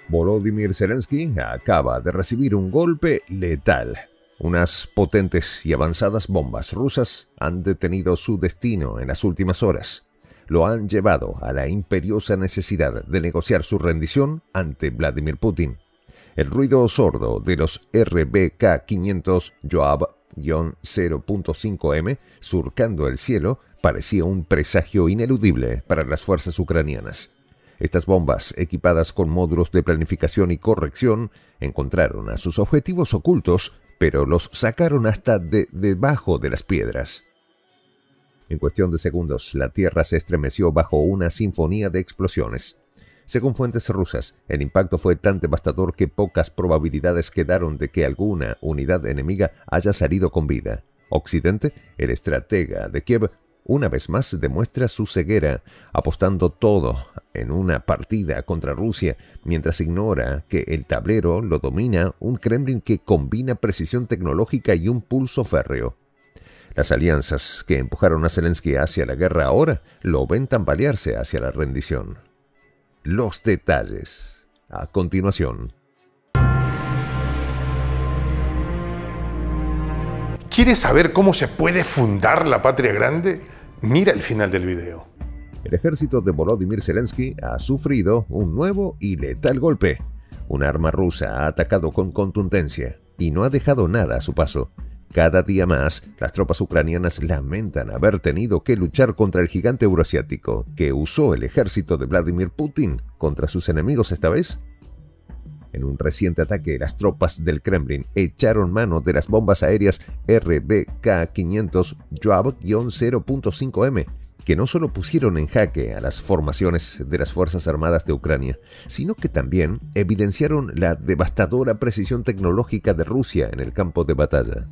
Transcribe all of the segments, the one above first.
Volodymyr Zelensky acaba de recibir un golpe letal. Unas potentes y avanzadas bombas rusas han detenido su destino en las últimas horas. Lo han llevado a la imperiosa necesidad de negociar su rendición ante Vladimir Putin. El ruido sordo de los RBK-500 Yoav-0.5M surcando el cielo parecía un presagio ineludible para las fuerzas ucranianas. Estas bombas, equipadas con módulos de planificación y corrección, encontraron a sus objetivos ocultos, pero los sacaron hasta debajo de las piedras. En cuestión de segundos, la tierra se estremeció bajo una sinfonía de explosiones. Según fuentes rusas, el impacto fue tan devastador que pocas probabilidades quedaron de que alguna unidad enemiga haya salido con vida. Occidente, el estratega de Kiev, una vez más demuestra su ceguera, apostando todo en una partida contra Rusia, mientras ignora que el tablero lo domina un Kremlin que combina precisión tecnológica y un pulso férreo. Las alianzas que empujaron a Zelensky hacia la guerra ahora lo ven tambalearse hacia la rendición. Los detalles, a continuación. ¿Quieres saber cómo se puede fundar la patria grande? Mira el final del video. El ejército de Volodymyr Zelensky ha sufrido un nuevo y letal golpe. Un arma rusa ha atacado con contundencia y no ha dejado nada a su paso. Cada día más, las tropas ucranianas lamentan haber tenido que luchar contra el gigante euroasiático que usó el ejército de Vladimir Putin contra sus enemigos esta vez. En un reciente ataque, las tropas del Kremlin echaron mano de las bombas aéreas RBK-500 Yoav-0.5M, que no solo pusieron en jaque a las formaciones de las Fuerzas Armadas de Ucrania, sino que también evidenciaron la devastadora precisión tecnológica de Rusia en el campo de batalla.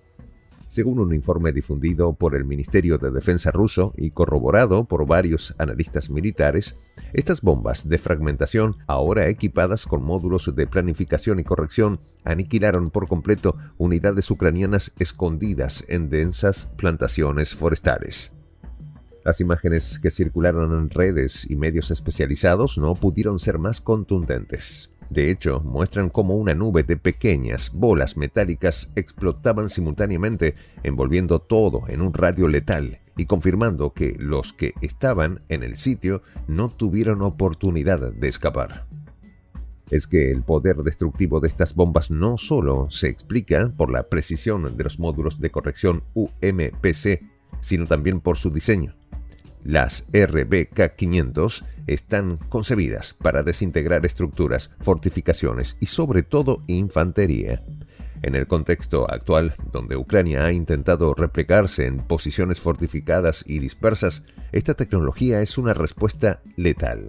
Según un informe difundido por el Ministerio de Defensa ruso y corroborado por varios analistas militares, estas bombas de fragmentación, ahora equipadas con módulos de planificación y corrección, aniquilaron por completo unidades ucranianas escondidas en densas plantaciones forestales. Las imágenes que circularon en redes y medios especializados no pudieron ser más contundentes. De hecho, muestran cómo una nube de pequeñas bolas metálicas explotaban simultáneamente, envolviendo todo en un radio letal y confirmando que los que estaban en el sitio no tuvieron oportunidad de escapar. Es que el poder destructivo de estas bombas no solo se explica por la precisión de los módulos de corrección UMPC, sino también por su diseño. Las RBK-500 están concebidas para desintegrar estructuras, fortificaciones y sobre todo infantería. En el contexto actual, donde Ucrania ha intentado replegarse en posiciones fortificadas y dispersas, esta tecnología es una respuesta letal.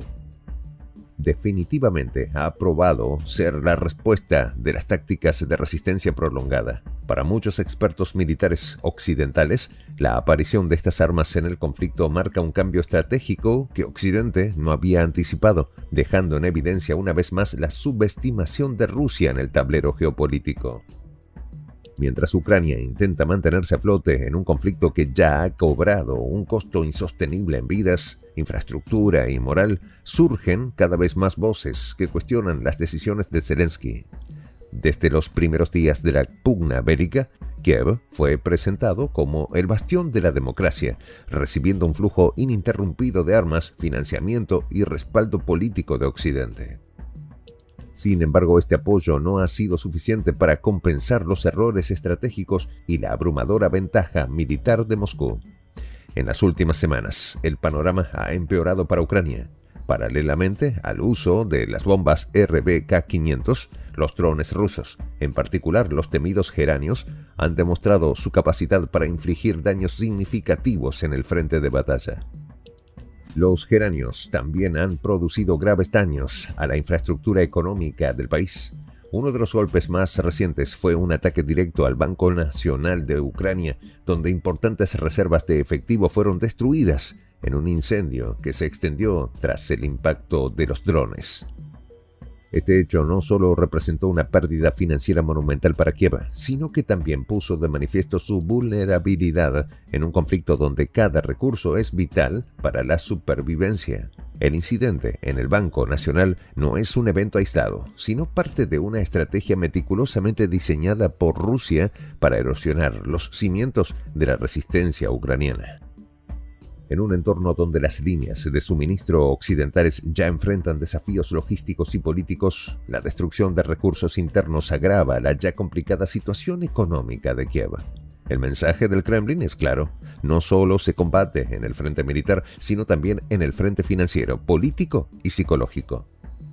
Definitivamente ha probado ser la respuesta de las tácticas de resistencia prolongada. Para muchos expertos militares occidentales, la aparición de estas armas en el conflicto marca un cambio estratégico que Occidente no había anticipado, dejando en evidencia una vez más la subestimación de Rusia en el tablero geopolítico. Mientras Ucrania intenta mantenerse a flote en un conflicto que ya ha cobrado un costo insostenible en vidas, infraestructura y moral, surgen cada vez más voces que cuestionan las decisiones de Zelensky. Desde los primeros días de la pugna bélica, Kiev fue presentado como el bastión de la democracia, recibiendo un flujo ininterrumpido de armas, financiamiento y respaldo político de Occidente. Sin embargo, este apoyo no ha sido suficiente para compensar los errores estratégicos y la abrumadora ventaja militar de Moscú. En las últimas semanas, el panorama ha empeorado para Ucrania. Paralelamente al uso de las bombas RBK-500, los drones rusos, en particular los temidos geranios, han demostrado su capacidad para infligir daños significativos en el frente de batalla. Los geranios también han producido graves daños a la infraestructura económica del país. Uno de los golpes más recientes fue un ataque directo al Banco Nacional de Ucrania, donde importantes reservas de efectivo fueron destruidas en un incendio que se extendió tras el impacto de los drones. Este hecho no solo representó una pérdida financiera monumental para Kiev, sino que también puso de manifiesto su vulnerabilidad en un conflicto donde cada recurso es vital para la supervivencia. El incidente en el Banco Nacional no es un evento aislado, sino parte de una estrategia meticulosamente diseñada por Rusia para erosionar los cimientos de la resistencia ucraniana. En un entorno donde las líneas de suministro occidentales ya enfrentan desafíos logísticos y políticos, la destrucción de recursos internos agrava la ya complicada situación económica de Kiev. El mensaje del Kremlin es claro: no solo se combate en el frente militar, sino también en el frente financiero, político y psicológico.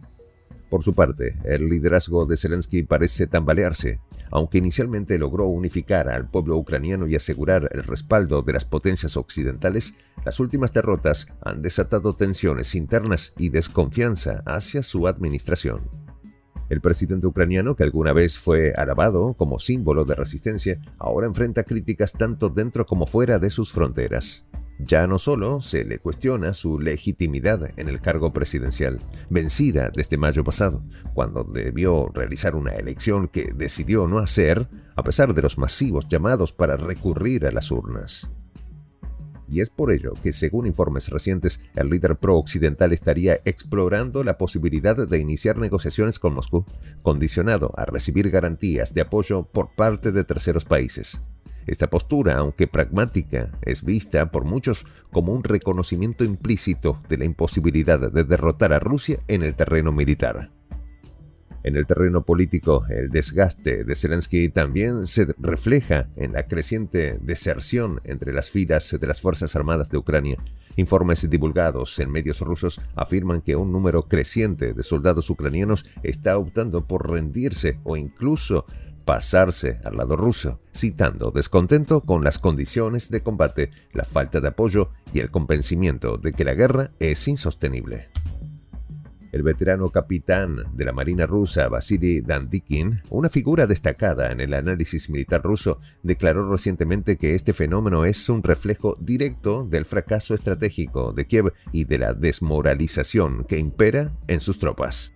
Por su parte, el liderazgo de Zelensky parece tambalearse. Aunque inicialmente logró unificar al pueblo ucraniano y asegurar el respaldo de las potencias occidentales, las últimas derrotas han desatado tensiones internas y desconfianza hacia su administración. El presidente ucraniano, que alguna vez fue alabado como símbolo de resistencia, ahora enfrenta críticas tanto dentro como fuera de sus fronteras. Ya no solo se le cuestiona su legitimidad en el cargo presidencial, vencida desde mayo pasado, cuando debió realizar una elección que decidió no hacer, a pesar de los masivos llamados para recurrir a las urnas. Y es por ello que, según informes recientes, el líder pro-occidental estaría explorando la posibilidad de iniciar negociaciones con Moscú, condicionado a recibir garantías de apoyo por parte de terceros países. Esta postura, aunque pragmática, es vista por muchos como un reconocimiento implícito de la imposibilidad de derrotar a Rusia en el terreno militar. En el terreno político, el desgaste de Zelensky también se refleja en la creciente deserción entre las filas de las Fuerzas Armadas de Ucrania. Informes divulgados en medios rusos afirman que un número creciente de soldados ucranianos está optando por rendirse o incluso pasarse al lado ruso, citando descontento con las condiciones de combate, la falta de apoyo y el convencimiento de que la guerra es insostenible. El veterano capitán de la Marina rusa, Vasily Dandikin, una figura destacada en el análisis militar ruso, declaró recientemente que este fenómeno es un reflejo directo del fracaso estratégico de Kiev y de la desmoralización que impera en sus tropas.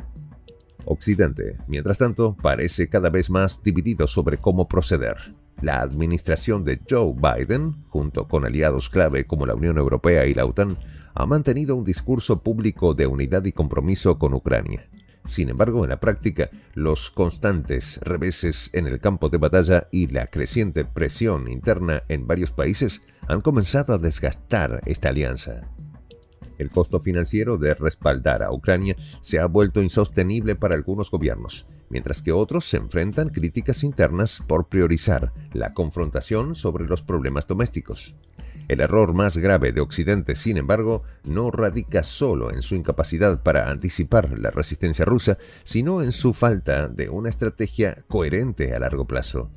Occidente, mientras tanto, parece cada vez más dividido sobre cómo proceder. La administración de Joe Biden, junto con aliados clave como la Unión Europea y la OTAN, ha mantenido un discurso público de unidad y compromiso con Ucrania. Sin embargo, en la práctica, los constantes reveses en el campo de batalla y la creciente presión interna en varios países han comenzado a desgastar esta alianza. El costo financiero de respaldar a Ucrania se ha vuelto insostenible para algunos gobiernos, mientras que otros se enfrentan críticas internas por priorizar la confrontación sobre los problemas domésticos. El error más grave de Occidente, sin embargo, no radica solo en su incapacidad para anticipar la resistencia rusa, sino en su falta de una estrategia coherente a largo plazo.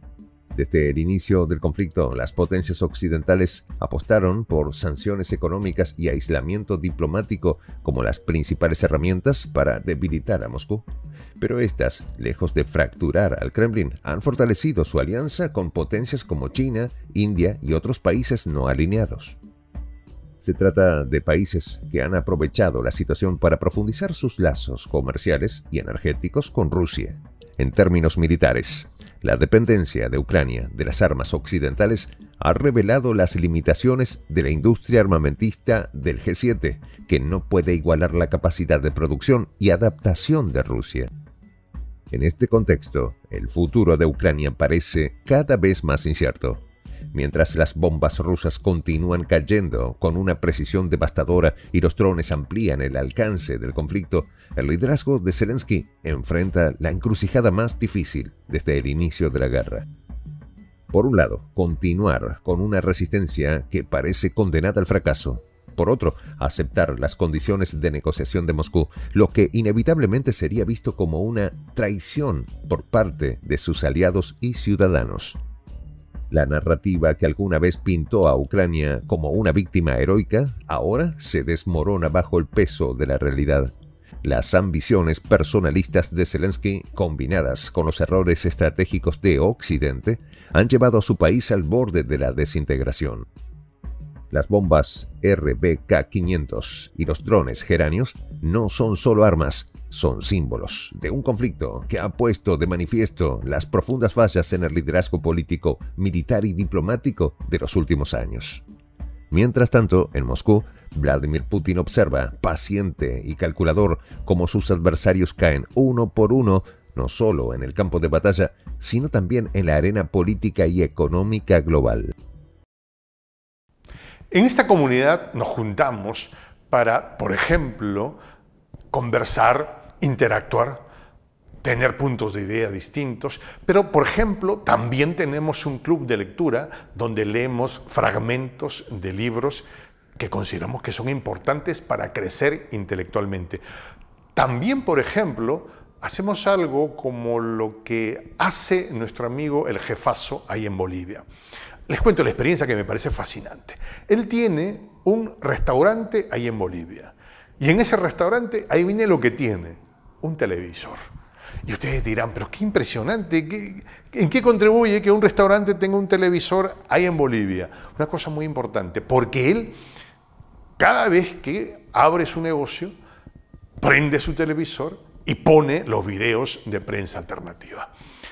Desde el inicio del conflicto, las potencias occidentales apostaron por sanciones económicas y aislamiento diplomático como las principales herramientas para debilitar a Moscú. Pero estas, lejos de fracturar al Kremlin, han fortalecido su alianza con potencias como China, India y otros países no alineados. Se trata de países que han aprovechado la situación para profundizar sus lazos comerciales y energéticos con Rusia. En términos militares, la dependencia de Ucrania de las armas occidentales ha revelado las limitaciones de la industria armamentista del G7, que no puede igualar la capacidad de producción y adaptación de Rusia. En este contexto, el futuro de Ucrania parece cada vez más incierto. Mientras las bombas rusas continúan cayendo con una precisión devastadora y los drones amplían el alcance del conflicto, el liderazgo de Zelensky enfrenta la encrucijada más difícil desde el inicio de la guerra. Por un lado, continuar con una resistencia que parece condenada al fracaso. Por otro, aceptar las condiciones de negociación de Moscú, lo que inevitablemente sería visto como una traición por parte de sus aliados y ciudadanos. La narrativa que alguna vez pintó a Ucrania como una víctima heroica, ahora se desmorona bajo el peso de la realidad. Las ambiciones personalistas de Zelensky, combinadas con los errores estratégicos de Occidente, han llevado a su país al borde de la desintegración. Las bombas RBK-500 y los drones geranios no son solo armas, son símbolos de un conflicto que ha puesto de manifiesto las profundas fallas en el liderazgo político, militar y diplomático de los últimos años. Mientras tanto, en Moscú, Vladimir Putin observa, paciente y calculador, cómo sus adversarios caen uno por uno, no solo en el campo de batalla, sino también en la arena política y económica global. En esta comunidad nos juntamos para, por ejemplo, conversar, interactuar, tener puntos de idea distintos, pero, por ejemplo, también tenemos un club de lectura donde leemos fragmentos de libros que consideramos que son importantes para crecer intelectualmente. También, por ejemplo, hacemos algo como lo que hace nuestro amigo el jefazo ahí en Bolivia. Les cuento la experiencia que me parece fascinante. Él tiene un restaurante ahí en Bolivia. Y en ese restaurante, ahí viene lo que tiene, un televisor. Y ustedes dirán, pero qué impresionante, ¿en qué contribuye que un restaurante tenga un televisor ahí en Bolivia? Una cosa muy importante, porque él, cada vez que abre su negocio, prende su televisor y pone los videos de prensa alternativa.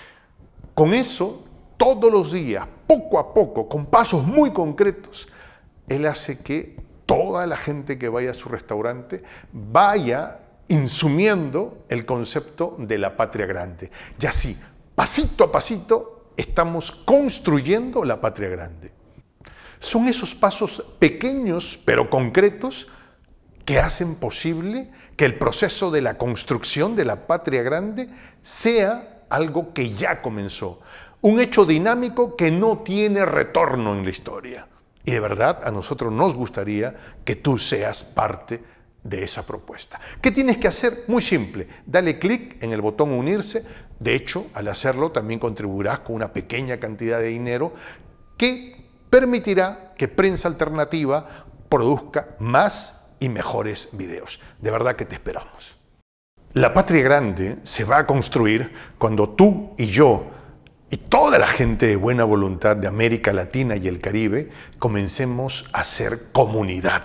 Con eso, todos los días, poco a poco, con pasos muy concretos, él hace que toda la gente que vaya a su restaurante vaya insumiendo el concepto de la patria grande. Y así, pasito a pasito, estamos construyendo la patria grande. Son esos pasos pequeños pero concretos que hacen posible que el proceso de la construcción de la patria grande sea algo que ya comenzó. Un hecho dinámico que no tiene retorno en la historia. Y de verdad, a nosotros nos gustaría que tú seas parte de esa propuesta. ¿Qué tienes que hacer? Muy simple. Dale clic en el botón unirse. De hecho, al hacerlo también contribuirás con una pequeña cantidad de dinero que permitirá que Prensa Alternativa produzca más y mejores videos. De verdad que te esperamos. La patria grande se va a construir cuando tú y yo y toda la gente de buena voluntad de América Latina y el Caribe comencemos a ser comunidad.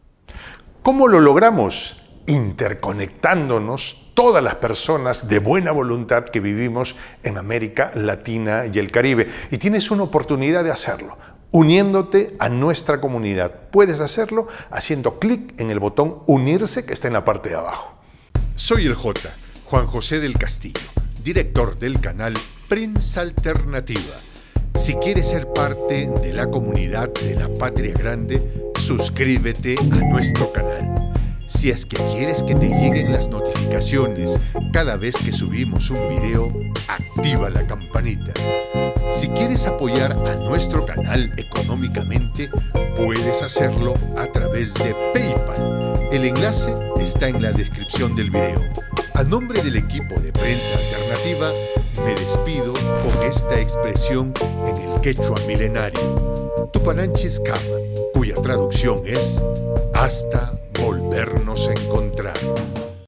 ¿Cómo lo logramos? Interconectándonos todas las personas de buena voluntad que vivimos en América Latina y el Caribe. Y tienes una oportunidad de hacerlo, uniéndote a nuestra comunidad. Puedes hacerlo haciendo clic en el botón unirse que está en la parte de abajo. Soy el J, Juan José del Castillo, director del canal Prensa Alternativa. Si quieres ser parte de la comunidad de la Patria Grande, suscríbete a nuestro canal. Si es que quieres que te lleguen las notificaciones cada vez que subimos un video, activa la campanita. Si quieres apoyar a nuestro canal económicamente, puedes hacerlo a través de PayPal. El enlace está en la descripción del video. A nombre del equipo de Prensa Alternativa, me despido con esta expresión en el quechua milenario, Tupananchis Kama, cuya traducción es hasta volvernos a encontrar.